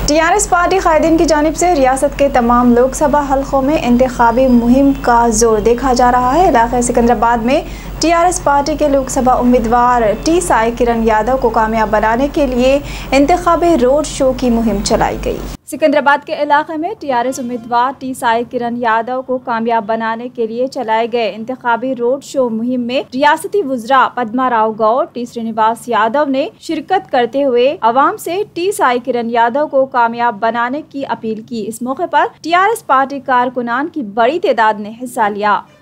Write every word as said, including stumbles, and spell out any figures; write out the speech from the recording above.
TRS party कायदीन की जानिब से रियासत के तमाम लोकसभा हलकों में इंतखाबी मुहिम का जोर देखा जा रहा है। इलाके सिकंदराबाद में टीआरएस पार्टी के लोकसभा उम्मीदवार टी साई किर यादव को कामयाब बनाने के लिए इंतखाबी रोड शो की मुहिम चलाई गई। सिकंदराबाद के इलाके में टीआरएस उम्मीदवार टी साई किर यादव को कामयाब बनाने के लिए चलाए गए इंतखाबी रोड शो मुहिम में रियासती वुज़रा पद्मा राव गौड, टी श्रीनिवास यादव ने शिरकत करते हुए अवाम से टी साई किर यादव को कामयाब बनाने की अपील की। इस मौके पर टीआरएस पार्टी कारकुनान की बड़ी तादाद ने हिस्सा लिया।